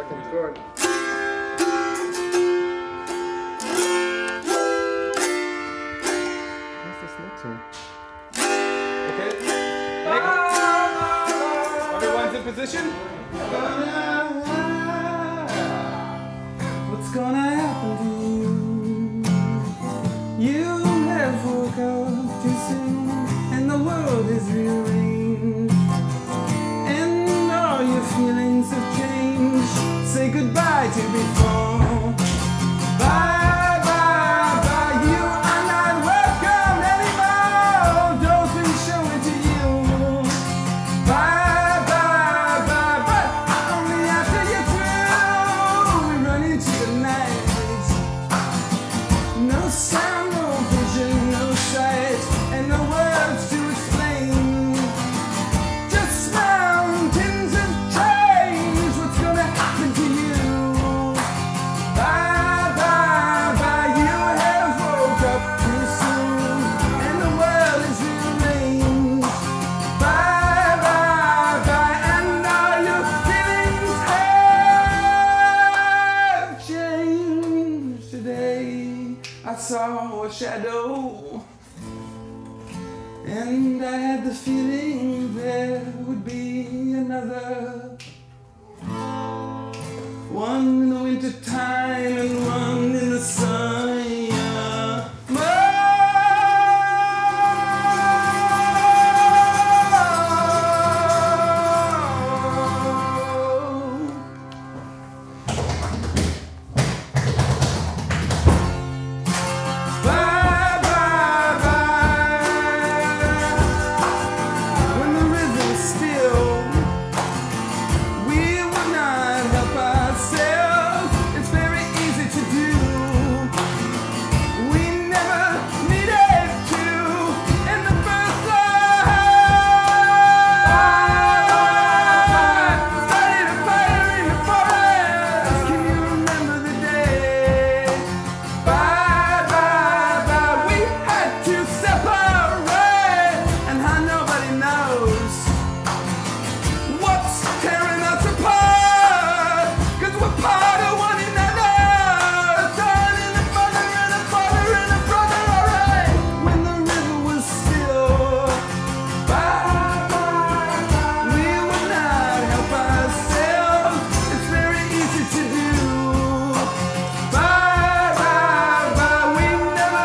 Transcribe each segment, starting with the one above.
Fucking scored. What's this next one? Okay. Everyone's in position? What's gonna happen to you? You have woke up too soon, and the world is rearranged, and all your feelings have changed. Say goodbye to before. Bye, bye, bye. You are not welcome anymore. Don't be showing to you. Bye, bye, bye, but only after you're through. We run into the night. No sound, no vision, no sight, and no words to explain. Just mountains have changed. What's gonna happen to you? Bye, bye, bye. You have woke up too soon, and the world is rearranged. Bye, bye, bye, and all your feelings have changed. Today I saw a shadow, and I had the feeling there would be another. One in the winter time and one in the summer. Bye, bye, bye. When the rhythm's still, we will not help ourselves. It's very easy to do. We never needed to in the first place. Started a fire in the forest. Can you remember the day? Bye, bye, bye. We had to separate, and how nobody knows what's tearing us apart. 'Cause we're part of one another. A son and a mother and a father and a brother, alright. When the river was still. Bye, bye, bye. We would not help ourselves. It's very easy to do. Bye, bye, bye. We never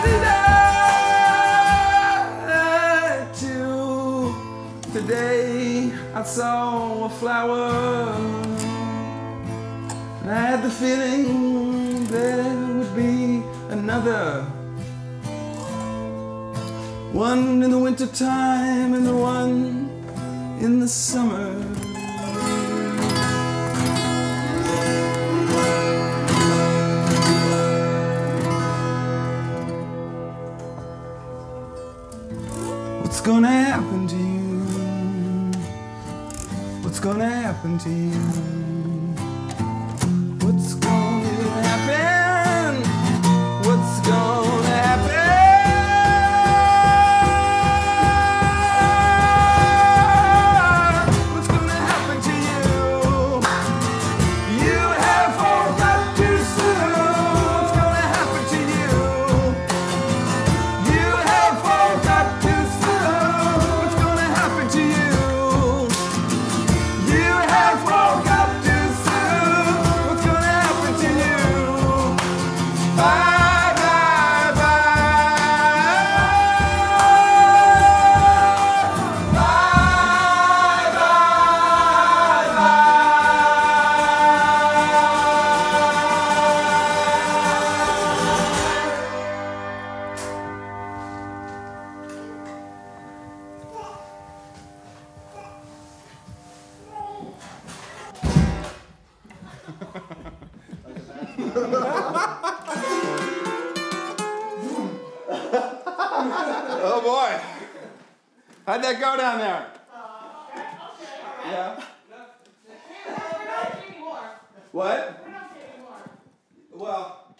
needed to. Today I saw a flower, and I had the feeling there would be another. One in the winter time and the one in the summer. What's gonna happen to you? What's gonna happen to you? What's gonna happen? What's gonna happen? What's gonna happen to you? You have woke up too soon. What's gonna happen to you? You have woke up too soon. What's gonna happen to you? You have woke up too soon. What's gonna happen to you? Bye, bye, bye. Bye, bye, Oh boy. How'd that go down there? Yeah. We're not anymore. What? We're not anymore. Well,